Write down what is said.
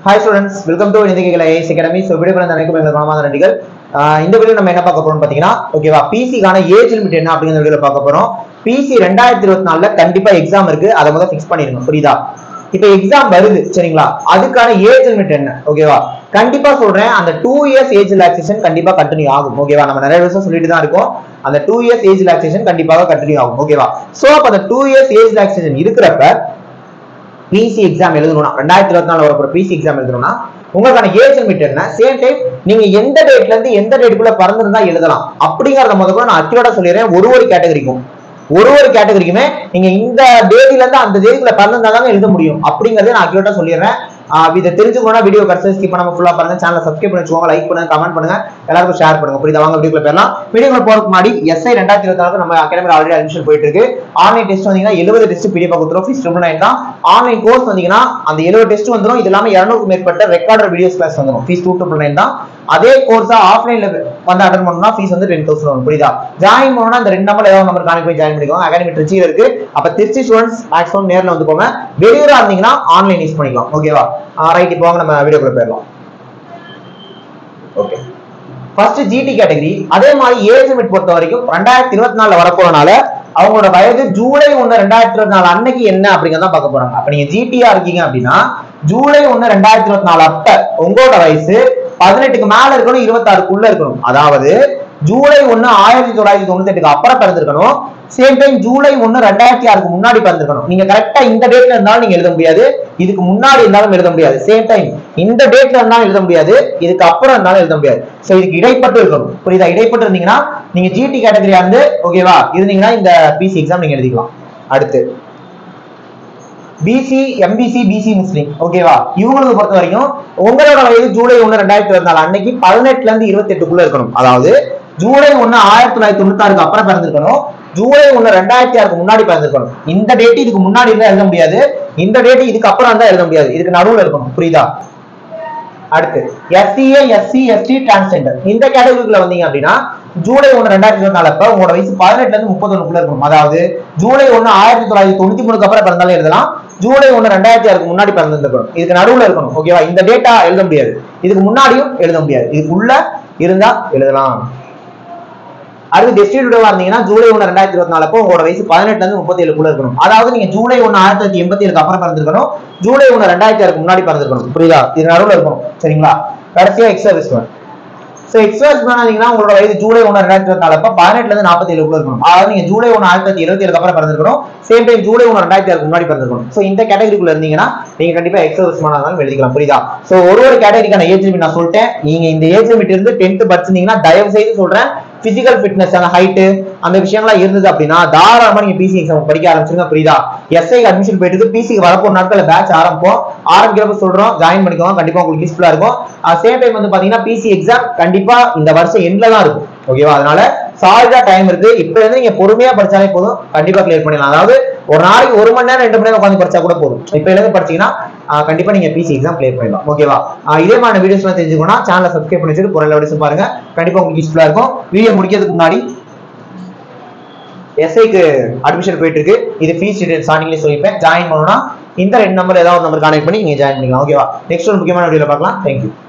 Hi students, welcome to Nidhikala AIS Academy. So video பண்ண அனைவருக்கும் எங்கள் மனமார்ந்த நன்றிகள். இந்த வீடியோ நம்ம என்ன பார்க்க போறோம்னு பாத்தீங்கன்னா, ஓகேவா, PC கான ஏஜ் லிமிட் என்ன அப்படிங்கற வீடியோல பார்க்க போறோம். PC 2024 ல கண்டிப்பா எக்ஸாம் இருக்கு. அத முதல்ல ஃபிக்ஸ் பண்ணிருங்க. புரியுதா? இப்போ எக்ஸாம் வருது சரிங்களா? அதுக்கான ஏஜ் லிமிட் என்ன? ஓகேவா? கண்டிப்பா சொல்றேன், அந்த 2 இயர்ஸ் ஏஜ் ரிலாக்சேஷன் கண்டிப்பா கண்டினியூ ஆகும். ஓகேவா? நம்ம நிறைய விஷயம் சொல்லிட்டு தான் இருக்கோம். அந்த 2 இயர்ஸ் ஏஜ் ரிலாக்சேஷன் கண்டிப்பாக கண்டினியூ ஆகும். ஓகேவா? சோ அப்ப அந்த 2 இயர்ஸ் ஏஜ் ரிலாக்சேஷன் இருக்கிறப்ப PC எக்ஸாம் எழுதணும்னா 2024 வரப்போற PC எக்ஸாம் எழுதணும்னா உங்களுக்கான ஏஜ் லிமிட் என்ன? சேம் டைம் நீங்க எந்த டேட்ல இருந்து எந்த டேட்டுக்குள்ள பிறந்திருந்தா எழுதலாம் அப்படிங்கறத முதல்ல நான் அக்யூரேட்டா சொல்லிடுறேன். ஒரு கேட்டகரிக்குமே நீங்க இந்த தேதியில இருந்து அந்த தேதிக்குள்ள பிறந்திருந்தாதான் எழுத முடியும் அப்படிங்கறத நான் அக்யூரேட்டா சொல்லிடுறேன். இதை தெரிஞ்சுக்கணும்னா வீடியோ கடைசி ஸ்கிப் பண்ணாம ஃபுல்லா பாருங்க. சேனலை சப்ஸ்கிரைப் பண்ணி வச்சுக்கோங்க, லைக் பண்ணுங்க, கமெண்ட் பண்ணுங்க, எல்லாருக்கும் ஷேர் பண்ணுங்க. புரியுதா? வாங்க வீடியோக்குள்ள போயிடலாம். வீடியோக்குள்ள போறதுக்கு முன்னாடி SI 2024 நம்ம அகாடமில ஆல்ரெடி அட்மிஷன் போயிட்டு இருக்கு. ஆன்லைன் டெஸ்ட் வந்தீங்கன்னா 70 டெஸ்ட் PDF கொடுத்துரும். ஃபீஸ் 9 தான். ஆன்லைன் கோர்ஸ் வந்தீங்கன்னா அந்த 70 டெஸ்ட் வந்துரும். இது இல்லாம 200க்கு மேற்பட்ட ரெக்கார்டட் வீடியோஸ் கிளாஸ் வந்துரும். ஃபீஸ் 299 தான். அதே கோர்ஸா ஆஃப்லைன்ல வந்து அட்டெண்ட் பண்ணனும்னா ஃபீஸ் வந்து 10000 வரும். புரியுதா? ஜாயின் பண்ணனும்னா இந்த ரெண்டு நம்பர் ஏதாவது நம்பர் கான்டாக்ட் பண்ணி ஜாயின் பண்ணிக்கோங்க. அகாடமி திருச்சியில இருக்கு. அப்ப திருச்சி ஸ்டூடண்ட்ஸ் மேக்ஸிமம் நேர்ல வந்து போங்க. வெளியூரா இருந்தீங்கன்னா ஆன்லைன் யூஸ் பண்ணிக்கலாம். ஓகேவா? ரைட், இப்போ வாங்க நம்ம வீடியோக்குள்ள போயிடலாம். Okay, first GT category. அதே மாதிரி ஏஜ் லிமிட் பொறுத்த வரைக்கும் 2024 வரப்போறனால அவங்களோட வயது ஜூலை 1 2024 அன்னைக்கு என்ன அப்படிங்கறத பார்க்க போறாங்க. அப்ப நீங்க GT-ஆ இருக்கீங்க அப்படின்னா ஜூலை 1 2024 அப்ப உங்களோட வயசு 18க்கு மேல இருக்கணும், 26க்குள்ள இருக்கணும். அதாவது ஜூலை 1 1998க்கு அப்புறம் பிறந்திருக்கணும். சேம் டைம் ஜூலை 1 2006க்கு முன்னாடி பிறந்திருக்கணும். நீங்க கரெக்டா இந்த டேட்ல இருந்தாலும் நீங்க எழுத முடியாது, இதுக்கு முன்னாடி இருந்தாலும் எழுத முடியாது. சேம் டைம் இந்த டேட்ல இருந்தாலும் எழுத முடியாது, இதுக்கு அப்புறம் இருந்தாலும் எழுத முடியாது. சோ இதுக்கு இடைப்பட்டு இருக்கணும். புரியுதா? இடைப்பட்டு இருந்தீங்கன்னா நீங்க GT கேட்டகரியா இருந்து ஓகேவா இருந்தீங்கன்னா இந்த PC எக்ஸாம் நீங்க எழுதிக்கலாம். அடுத்து BC MBC BC முஸ்லிம். ஓகேவா? இவங்களுக்கு பொறுத்த வரைக்கும் உங்களோட வயது ஜூலை 1 2024 அன்னைக்கு 18ல இருந்து 28க்குள்ள இருக்கணும். அதாவது ஜூலை 1 1996க்கு அப்புறம் பிறந்திருக்கணும், ஜூலை 1 2006க்கு முன்னாடி பிறந்திருக்கணும். இந்த டேட் இதுக்கு முன்னாடி இருந்தா எழுத முடியாது, இந்த டேட் இதுக்கு அப்புறம் இருந்தா எழுத முடியாது, இதுக்கு நடுவுல இருக்கணும். புரியுதா? அடுத்து SCA SC ST டிரான்ஸ்ஜெண்டர். இந்த கேட்டகரிக்குள்ள வந்தீங்க அப்படின்னா ஜூலை 1 2024 அப்ப உங்களோட வயசு 18ல இருந்து 31க்குள்ள இருக்கணும். அதாவது ஜூலை 1 1993க்கு அப்புறம் பிறந்தாலும் எழுதலாம், ஜூலை 1 2006க்கு முன்னாடி பிறந்திருக்கணும், இதுக்கு நடுவுல இருக்கணும். ஓகேவா? இந்த டேட்டா எழுத முடியாது, இதுக்கு முன்னாடியும் எழுத முடியாது, இதுக்குள்ள இருந்தா எழுதலாம். அடுத்து டெஸ்டிடியூட்டிவா இருந்தீங்கன்னா ஜூலை 1 2024 அப்போ உங்களோட வயசு 18ல இருந்து 37க்குள்ள இருக்கணும். அதாவது நீங்க ஜூலை 1 1987க்கு அப்புறம் பிறந்திருக்கணும், ஜூலை 1 2006க்கு முன்னாடி பிறந்திருக்கணும். புரியுதா? இது நடுவுல இருக்கணும். சரிங்களா? கடைசியா எக்ஸர்விஸ்மேன். சோ எக்ஸர்விஸ்மேன் ஆனீங்கன்னா உங்களோட வயது ஜூலை 1 2024 அப்ப 18ல இருந்து 47க்குள்ள இருக்கணும். அதாவது நீங்க ஜூலை 1 1977க்கு அப்புறம் பிறந்திருக்கணும், சேம் டைம் ஜூலை 1 2006க்கு முன்னாடி பிறந்திருக்கணும். சோ இந்த கேட்டகரிக்குள்ள இருந்தீங்கன்னா நீங்க கண்டிப்பா எக்ஸர்விஸ்மேன் ஆனாலும் எழுதிக்கலாம். புரியுதா? சோ ஒரு கேட்டகரிக்கான ஏஜ் லிமிட் நான் சொல்லிட்டேன். நீங்க இந்த ஏஜ் லிமிட் இருந்து 10th படிச்சிருந்தீங்கன்னா தயவு செய்து சொல்றேன், பிசிக்கல் ஃபிட்னஸ் அந்த ஹைட் அந்த விஷயங்கள்லாம் இருந்தது அப்படின்னா தாராளமா நீங்க PC எக்ஸாம் படிக்க ஆரம்பிச்சிருங்க. புரியுதா? SI அட்மிஷன் போயிட்டு இருக்கு. PC வரப்போற நாட்கள்ல பேட்ச் ஆரம்பிக்கிறப்ப சொல்றோம், ஜாயின் பண்ணிக்கோங்க, கண்டிப்பா உங்களுக்கு யூஸ்ஃபுல்லா இருக்கும். சேம் டைம் வந்து பாத்தீங்கன்னா PC எக்ஸாம் கண்டிப்பா இந்த வருஷம் எண்ட்ல தான் இருக்கும். ஓகேவா? அதனால சாலிடா டைம் இருக்கு. இப்ப இருந்து நீங்க பொறுமையா படிச்சாலே போதும், கண்டிப்பா கிளியர் பண்ணிடலாம். அதாவது ஒரு நாளைக்கு 1 மணி நேரம் 2 மணி நேரம் உட்காந்து படிச்சா கூட போதும். இப்ப இருந்து படிச்சீங்கன்னா கண்டிப்பா நீங்க PC எக்ஸாம் கிளியர் பண்ணிடலாம். ஓகேவா? இதே மாதிரி வீடியோஸ் எல்லாம் தெரிஞ்சுக்கணும்னா சேனலை சப்ஸ்கிரைப் பண்ணி வச்சுட்டு குரல் வீடியோஸ் பாருங்க, கண்டிப்பா உங்களுக்கு யூஸ்ஃபுல்லா இருக்கும். வீடியோ முடிக்கிறதுக்கு முன்னாடி SIக்கு அட்மிஷன் போயிட்டு இருக்கு. இது ஃபீஸ் டீடைல்ஸ் ஸ்டார்டிங்லயே சொல்லிப்பேன். ஜாயின் பண்ணனும்னா இந்த ரெண்டு நம்பர் ஏதாவது நம்பர் கான்டாக்ட் பண்ணி நீங்க ஜாயின் பண்ணிக்கலாம். ஓகேவா? நெக்ஸ்ட் ஒரு முக்கியமான வீடியோல பார்க்கலாம். Thank you.